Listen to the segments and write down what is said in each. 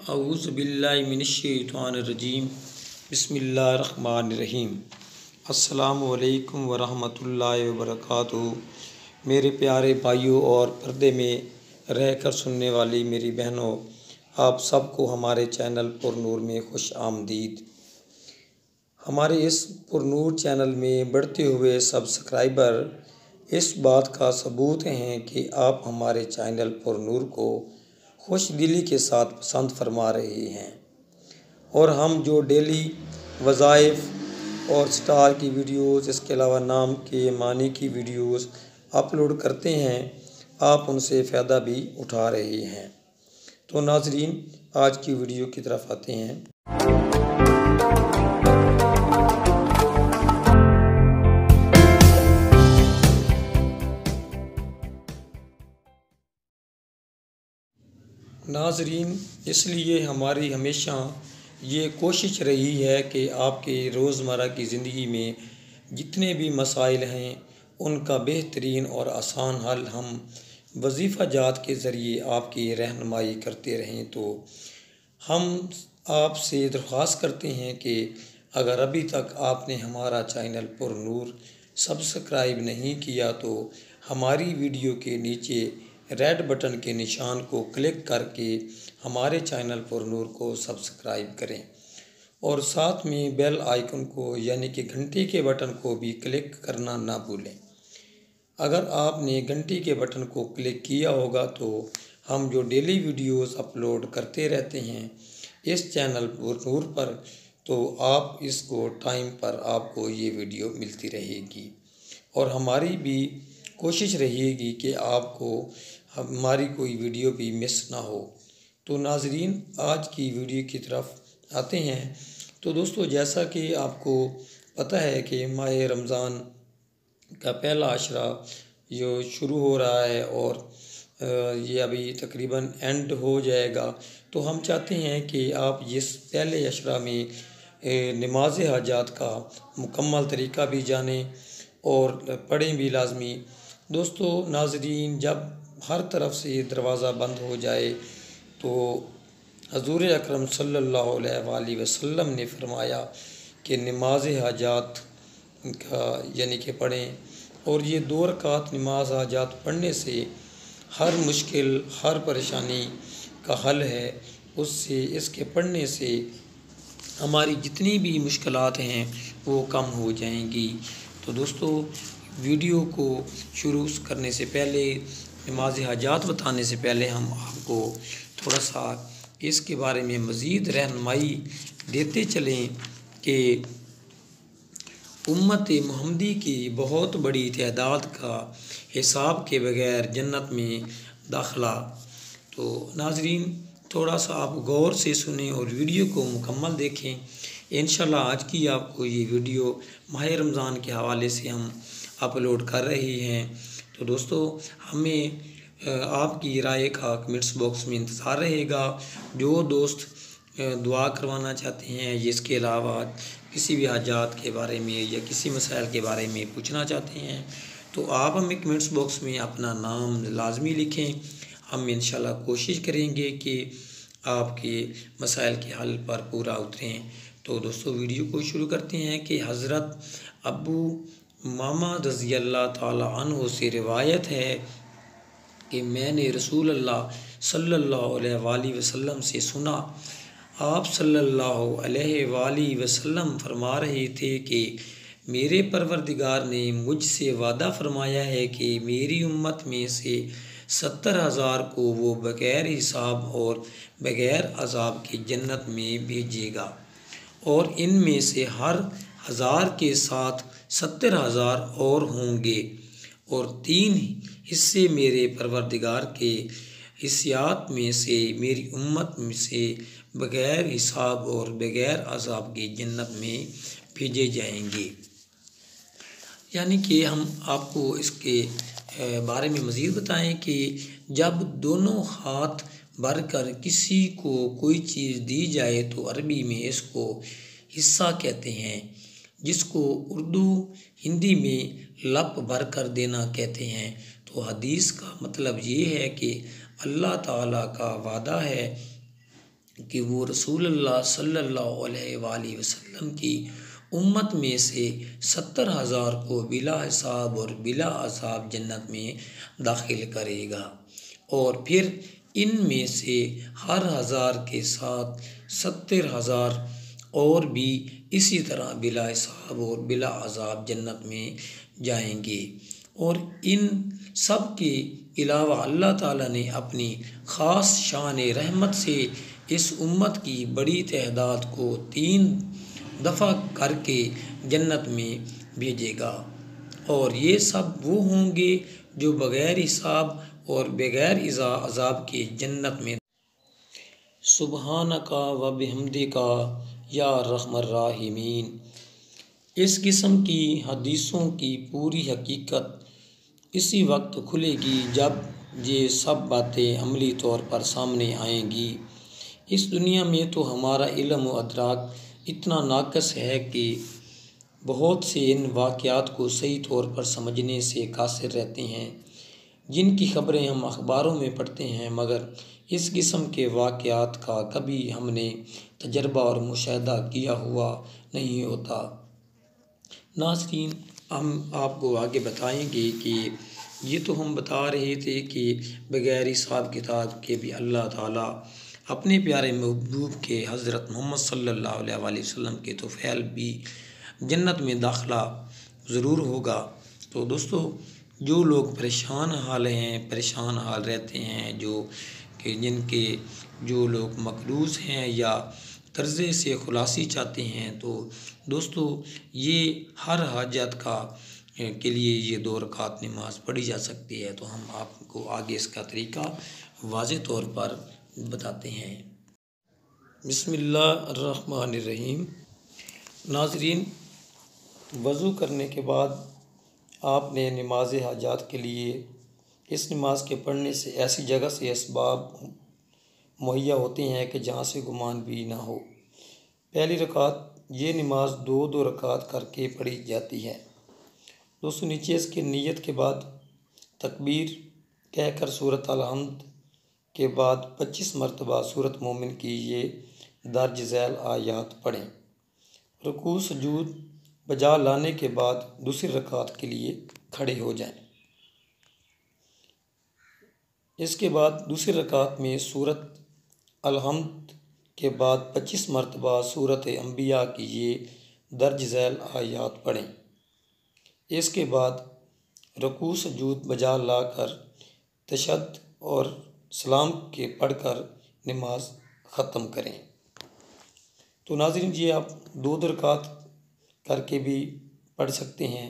औज़ु बिल्लाहि मिनश्शैतानिर्रजीम बिस्मिल्लाहिर्रहमानिर्रहीम। अस्सलामु अलैकुम वरहमतुल्लाहि वबरकातुहू। मेरे प्यारे भाइयों और पर्दे में रहकर सुनने वाली मेरी बहनों, आप सबको हमारे चैनल पुरनूर में खुश आमदीद। हमारे इस पुरनूर चैनल में बढ़ते हुए सब्सक्राइबर इस बात का सबूत हैं कि आप हमारे चैनल पुरनूर को खुश दिली के साथ पसंद फरमा रहे हैं और हम जो डेली वज़ाइफ और स्टार की वीडियोस, इसके अलावा नाम के मानी की वीडियोस अपलोड करते हैं, आप उनसे फ़ायदा भी उठा रहे हैं। तो नाज़रीन, आज की वीडियो की तरफ आते हैं। नाज़रीन, इसलिए हमारी हमेशा ये कोशिश रही है कि आपके रोज़मर्रा की ज़िंदगी में जितने भी मसाइल हैं उनका बेहतरीन और आसान हल हम वजीफ़ा जात के ज़रिए आपकी रहनुमाई करते रहें। तो हम आपसे दरख्वास्त करते हैं कि अगर अभी तक आपने हमारा चैनल पुरनूर सब्सक्राइब नहीं किया तो हमारी वीडियो के नीचे रेड बटन के निशान को क्लिक करके हमारे चैनल पुरनूर को सब्सक्राइब करें और साथ में बेल आइकन को यानी कि घंटी के बटन को भी क्लिक करना ना भूलें। अगर आपने घंटी के बटन को क्लिक किया होगा तो हम जो डेली वीडियोस अपलोड करते रहते हैं इस चैनल पुरनूर पर, तो आप इसको टाइम पर आपको ये वीडियो मिलती रहेगी और हमारी भी कोशिश रहेगी कि आपको हमारी कोई वीडियो भी मिस ना हो। तो नाज़रीन, आज की वीडियो की तरफ आते हैं। तो दोस्तों, जैसा कि आपको पता है कि माह रमज़ान का पहला अशरा जो शुरू हो रहा है और ये अभी तकरीबन एंड हो जाएगा, तो हम चाहते हैं कि आप इस पहले अशरा में नमाज हाजात का मुकम्मल तरीक़ा भी जानें और पढ़ें भी लाजमी। दोस्तों नाज़रीन, जब हर तरफ से दरवाज़ा बंद हो जाए तो हज़ूर अकरम सल्लल्लाहु अलैहि वसल्लम ने फरमाया कि नमाज हाजात का यानी कि पढ़ें, और ये 2 रकात नमाज हाजात पढ़ने से हर मुश्किल, हर परेशानी का हल है। उससे इसके पढ़ने से हमारी जितनी भी मुश्किलात हैं वो कम हो जाएंगी। तो दोस्तों, वीडियो को शुरू करने से पहले, नमाज हाजात बताने से पहले हम आपको थोड़ा सा इसके बारे में मज़ीद रहनुमाई देते चलें कि उम्मत मुहम्मदी की बहुत बड़ी तादाद का हिसाब के बगैर जन्नत में दाखिला। तो नाज़रीन, थोड़ा सा आप गौर से सुनें और वीडियो को मुकम्मल देखें। इंशाल्लाह आज की आपको ये वीडियो माह रमज़ान के हवाले से हम अपलोड कर रहे हैं। तो दोस्तों, हमें आपकी राय का कमेंट्स बॉक्स में इंतज़ार रहेगा। जो दोस्त दुआ करवाना चाहते हैं, इसके अलावा किसी भी हाजात के बारे में या किसी मसाइल के बारे में पूछना चाहते हैं, तो आप हमें कमेंट्स बॉक्स में अपना नाम लाजमी लिखें। हम इंशाल्लाह कोशिश करेंगे कि आपके मसाइल के हल पर पूरा उतरें। तो दोस्तों, वीडियो को शुरू करते हैं कि हज़रत अबू उमामा रज़ी अल्लाह ताला अन्हु से रिवायत है कि मैंने रसूल अल्लाह सल्लल्लाहु अलैहि वसल्लम से सुना, आप सल्लल्लाहु अलैहि वसल्लम फरमा रहे थे कि मेरे परवरदिगार ने मुझसे वादा फरमाया है कि मेरी उम्मत में से 70,000 को वो बग़ैर हिसाब और बग़ैर अज़ाब की जन्नत में भेजेगा, और इनमें से हर 1000 के साथ 70,000 और होंगे, और 3 हिस्से मेरे परवरदिगार के हिस्सात में से मेरी उम्मत में से बग़ैर हिसाब और बग़ैर अज़ाब की जन्नत में भेजे जाएंगे। यानी कि हम आपको इसके बारे में मज़ीद बताएं कि जब दोनों हाथ भरकर किसी को कोई चीज़ दी जाए तो अरबी में इसको हिस्सा कहते हैं, जिसको उर्दू हिंदी में लप भर कर देना कहते हैं। तो हदीस का मतलब ये है कि अल्लाह ताला का वादा है कि वो रसूलुल्लाह सल्लल्लाहु अलैहि वसल्लम की उम्मत में से 70,000 को बिला हिसाब और बिला अज़ाब जन्नत में दाखिल करेगा, और फिर इनमें से हर 1000 के साथ 70,000 और भी इसी तरह बिला हिसाब और बिला अज़ाब जन्नत में जाएंगे। और इन सब के अलावा अल्लाह ताला ने अपनी ख़ास शान रहमत से इस उम्मत की बड़ी तादाद को 3 दफ़ा करके जन्नत में भेजेगा, और ये सब वो होंगे जो बग़ैर हिसाब और बग़ैर अज़ाब के जन्नत में। सुबहानका व बिहम्दिका या रहमर राहिमीन। इस किस्म की हदीसों की पूरी हकीकत इसी वक्त खुलेगी जब ये सब बातें अमली तौर पर सामने आएंगी। इस दुनिया में तो हमारा इल्म व अदराक इतना नाक़स है कि बहुत से इन वाक़यात को सही तौर पर समझने से कासिर रहते हैं, जिनकी ख़बरें हम अखबारों में पढ़ते हैं, मगर इस किस्म के वाक़यात का कभी हमने तजर्बा और मुशाहिदा किया हुआ नहीं होता। नाज़रीन, हम आपको आगे बताएंगे कि ये तो हम बता रहे थे कि बग़ैर हिसाब किताब के भी अल्लाह ताला अपने प्यारे महबूब के हज़रत मोहम्मद सल्लल्लाहु अलैहि वसल्लम के तोफ़ैल भी जन्नत में दाखिला ज़रूर होगा। तो दोस्तों, जो लोग परेशान हाल हैं, परेशान हाल रहते हैं, जिनके जो लोग मकरूज़ हैं या कर्ज़े से खुलासी चाहते हैं, तो दोस्तों ये हर हाजत के लिए ये 2 रकात नमाज पढ़ी जा सकती है। तो हम आपको आगे इसका तरीका वाज़े तौर पर बताते हैं। बिस्मिल्लाहिर्रहमानिर्रहीम। नाज़रीन, वज़ू करने के बाद आपने नमाज हाजात के लिए इस नमाज के पढ़ने से ऐसी जगह से असबाब मुहैया होते हैं कि जहाँ से गुमान भी ना हो। पहली रकात ये नमाज 2-2 रकात करके पढ़ी जाती है। दोस्तों, नीचे इसकी नीयत के बाद तकबीर कहकर सूरत अल-हम्द के बाद 25 मरतबा सूरत मोमिन की ये दर्ज झैल आयात पढ़ें। रुकू सजूद बजा लाने के बाद दूसरी रकात के लिए खड़े हो जाएं। इसके बाद दूसरी रकात में सूरत अल-हम्द के बाद 25 मरतबा सूरत अंबिया की ये दर्ज झैल आयात पढ़ें। इसके बाद रुकू सजूद बजा लाकर तशहद और सलाम के पढ़कर नमाज ख़त्म करें। तो नाज़रीन, ये आप 2 रकात करके भी पढ़ सकते हैं।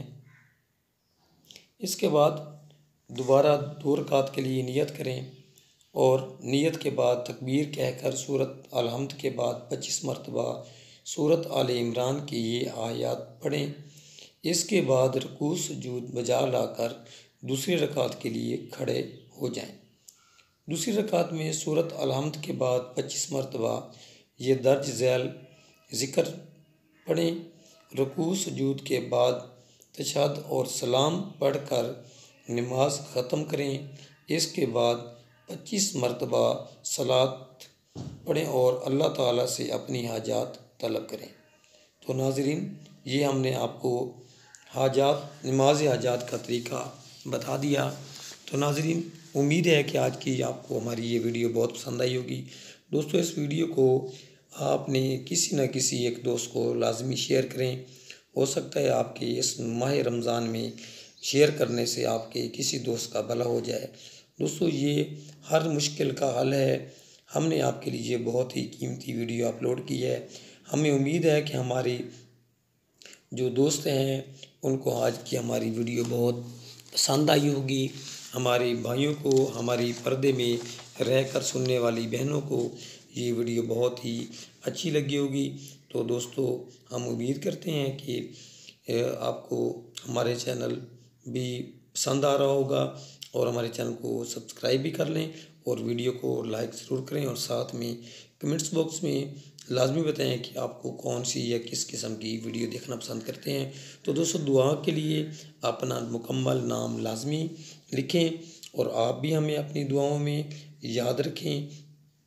इसके बाद दोबारा 2 रकात के लिए नियत करें और नियत के बाद तकबीर कहकर सूरत अल-हम्द के बाद 25 मरतबा सूरत आले इमरान की ये आयत पढ़ें। इसके बाद रुकू सजूद बजा लाकर दूसरी रकात के लिए खड़े हो जाएं। दूसरी रकात में सूरत अल-हम्द के बाद 25 मरतबा ये दर्ज झैल ज़िक्र पढ़ें। रुकू सजूद के बाद तशहद और सलाम पढ़कर नमाज ख़त्म करें। इसके बाद 25 मरतबा सलात पढ़ें और अल्लाह ताला से अपनी हाजात तलब करें। तो नाज़रीन, ये हमने आपको नमाज हाजात का तरीका बता दिया। तो नाज़रीन, उम्मीद है कि आज की आपको हमारी ये वीडियो बहुत पसंद आई होगी। दोस्तों, इस वीडियो को आपने किसी न किसी एक दोस्त को लाजमी शेयर करें। हो सकता है आपके इस माह रमज़ान में शेयर करने से आपके किसी दोस्त का भला हो जाए। दोस्तों, ये हर मुश्किल का हल है। हमने आपके लिए बहुत ही कीमती वीडियो अपलोड की है। हमें उम्मीद है कि हमारी जो दोस्त हैं उनको आज की हमारी वीडियो बहुत पसंद आई होगी। हमारे भाइयों को, हमारी पर्दे में रहकर सुनने वाली बहनों को ये वीडियो बहुत ही अच्छी लगी होगी। तो दोस्तों, हम उम्मीद करते हैं कि आपको हमारे चैनल भी पसंद आ रहा होगा और हमारे चैनल को सब्सक्राइब भी कर लें और वीडियो को लाइक ज़रूर करें और साथ में कमेंट्स बॉक्स में लाजमी बताएं कि आपको कौन सी या किस किस्म की वीडियो देखना पसंद करते हैं। तो दोस्तों, दुआ के लिए अपना मुकम्मल नाम लाजमी लिखें और आप भी हमें अपनी दुआओं में याद रखें।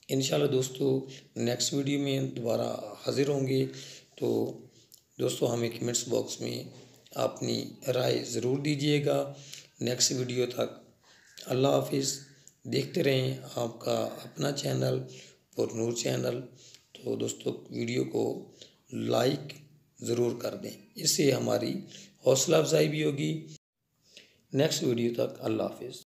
इंशाल्लाह दोस्तों नेक्स्ट वीडियो में दोबारा हाज़िर होंगे। तो दोस्तों हमें कमेंट्स बॉक्स में अपनी राय ज़रूर दीजिएगा। नेक्स्ट वीडियो तक अल्लाह हाफिज़। देखते रहें आपका अपना चैनल पुरनूर चैनल। तो दोस्तों वीडियो को लाइक ज़रूर कर दें, इससे हमारी हौसला अफजाई भी होगी। नेक्स्ट वीडियो तक अल्लाह हाफिज़।